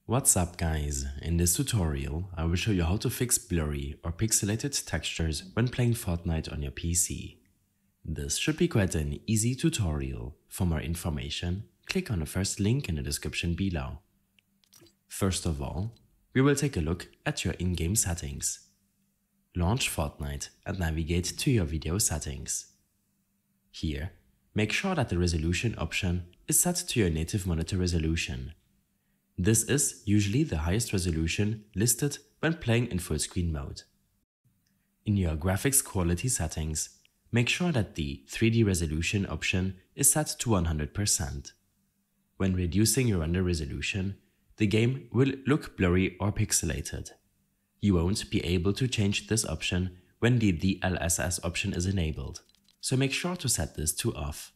What's up guys, in this tutorial I will show you how to fix blurry or pixelated textures when playing Fortnite on your PC. This should be quite an easy tutorial. For more information, click on the first link in the description below. First of all, we will take a look at your in-game settings. Launch Fortnite and navigate to your video settings. Here, make sure that the resolution option is set to your native monitor resolution. This is usually the highest resolution listed when playing in full screen mode. In your graphics quality settings, make sure that the 3D resolution option is set to 100%. When reducing your render resolution, the game will look blurry or pixelated. You won't be able to change this option when the DLSS option is enabled, so make sure to set this to off.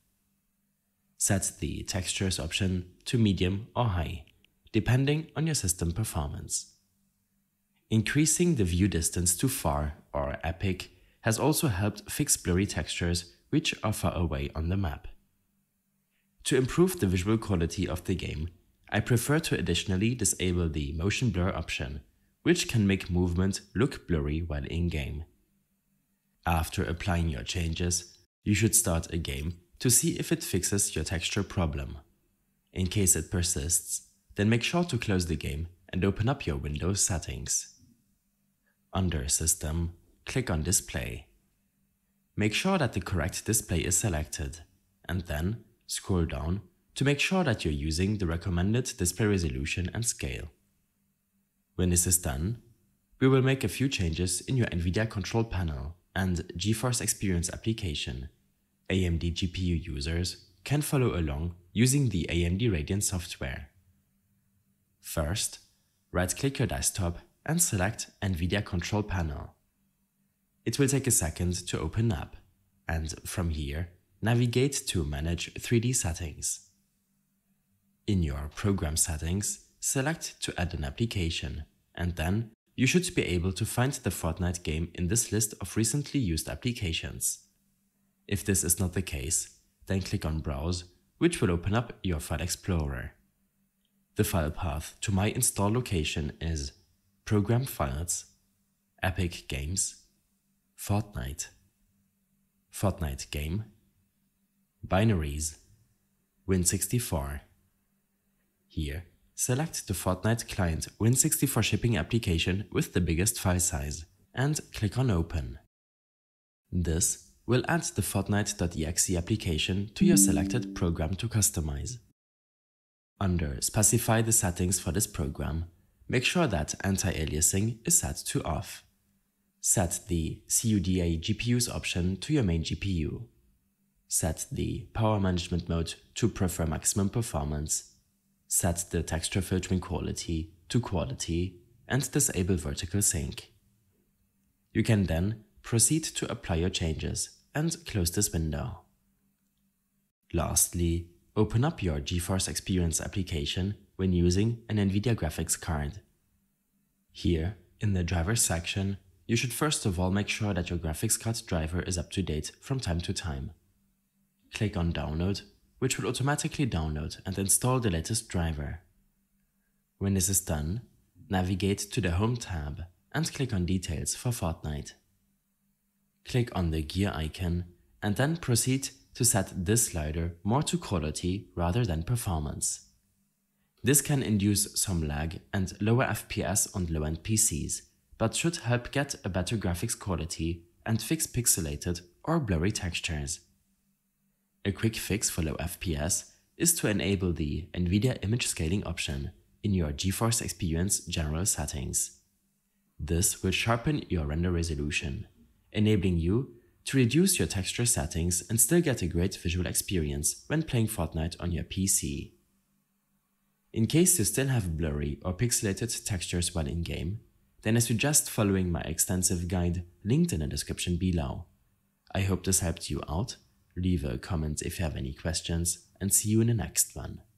Set the textures option to medium or high, depending on your system performance. Increasing the view distance to far or epic has also helped fix blurry textures which are far away on the map. To improve the visual quality of the game, I prefer to additionally disable the motion blur option, which can make movement look blurry while in-game. After applying your changes, you should start a game to see if it fixes your texture problem. In case it persists, then make sure to close the game and open up your Windows settings. Under System, click on Display. Make sure that the correct display is selected, and then scroll down to make sure that you're using the recommended display resolution and scale. When this is done, we will make a few changes in your NVIDIA control panel and GeForce Experience application. AMD GPU users can follow along using the AMD Radeon software. First, right-click your desktop and select NVIDIA Control Panel. It will take a second to open up, and from here, navigate to Manage 3D Settings. In your Program Settings, select to add an application, and then you should be able to find the Fortnite game in this list of recently used applications. If this is not the case, then click on Browse, which will open up your File Explorer. The file path to my install location is Program Files, Epic Games, Fortnite, Fortnite Game, Binaries, Win64. Here, select the Fortnite client Win64 shipping application with the biggest file size and click on Open. This will add the Fortnite.exe application to your selected program to customize. Under Specify the settings for this program, make sure that anti-aliasing is set to off. Set the CUDA GPUs option to your main GPU. Set the Power Management mode to prefer maximum performance. Set the texture filtering quality to quality and disable vertical sync. You can then proceed to apply your changes and close this window. Lastly, open up your GeForce Experience application when using an NVIDIA graphics card. Here, in the Drivers section, you should first of all make sure that your graphics card driver is up to date from time to time. Click on Download, which will automatically download and install the latest driver. When this is done, navigate to the Home tab and click on Details for Fortnite. Click on the gear icon and then proceed to set this slider more to quality rather than performance. This can induce some lag and lower FPS on low-end PCs, but should help get a better graphics quality and fix pixelated or blurry textures. A quick fix for low FPS is to enable the NVIDIA image scaling option in your GeForce Experience general settings. This will sharpen your render resolution, enabling you to reduce your texture settings and still get a great visual experience when playing Fortnite on your PC. In case you still have blurry or pixelated textures while in-game, then I suggest following my extensive guide linked in the description below. I hope this helped you out. Leave a comment if you have any questions, and see you in the next one.